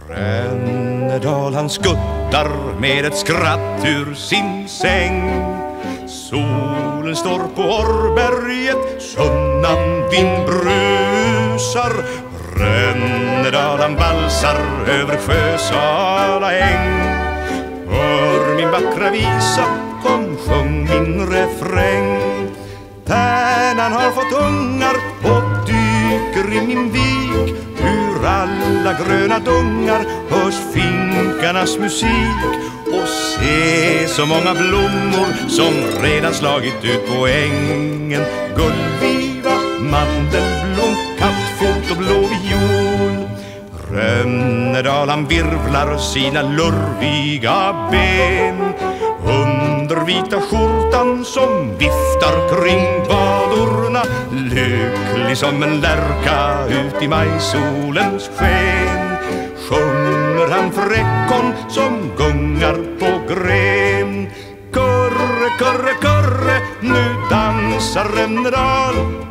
Rännedal han skuttar med ett skratt ur sin säng. Solen står på Orrberget, sunnan vind brusar. Rännedal han valsar över Sjösala äng. Hör min vackra visa, kom sjung min refräng. Tärnan har fått ungar och dyker i min vik. Ur alla gröna dungar hörs finkarnas musik. Och se så många blommor som redan slagit ut på ängen. Gullviva, mandelblom, kattfot och blå viol. Rännedal han virvlar sina lurviga ben under vita skjortan som viftar kring vadorna. Lycklig som en lärka ut i majsolens sken sjunger han för ekon som gungar på gren. Kurre, kurre, kurre, nu dansar Rännedal.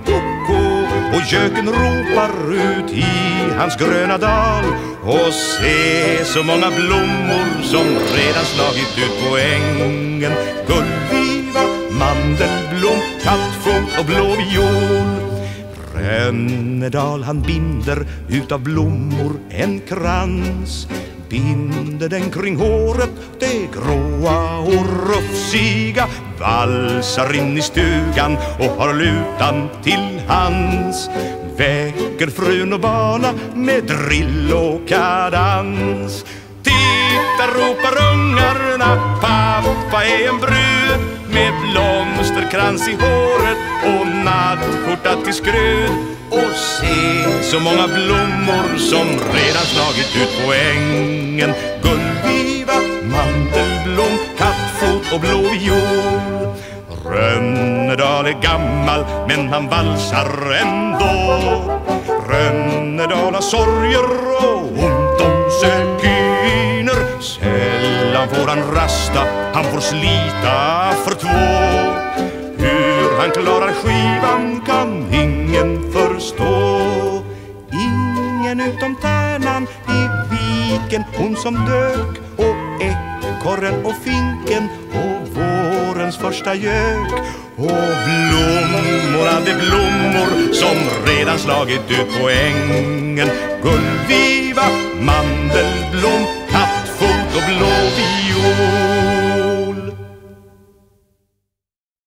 Och göken ropar ut i hans gröna dal. Och se så många blommor som redan slagit ut på ängen. Gullviva, mandelblom, kattfot och blå viol. Rännedal han binder utav blommor en krans. Binder den kring håret, det gråa och rufsiga. Valsar in i stugan och har lutan till hands. Väcker frun och barna med drill och kadans. Titta, ropar ungarna, pappa är en brud. Med blomsterkrans i håret och nattskjorta till skrud. Och se så många blommor som redan slagit ut på ängen. Gullviva, mandelblom, kattfot och blå viol. Rännedal är gammal men han valsar ändå. Rännedal har sorger och ont om sökyner. Sällan får han rasta, han får slita för två. Hur han klarar skivan kan ingen förstå. Ingen utom tärnan i viken, hon som dök. Och ekorren och finken och vårens första gök. Och blommorna, de blommor som redan slagit ut på ängen. Gullviva, mandelblom,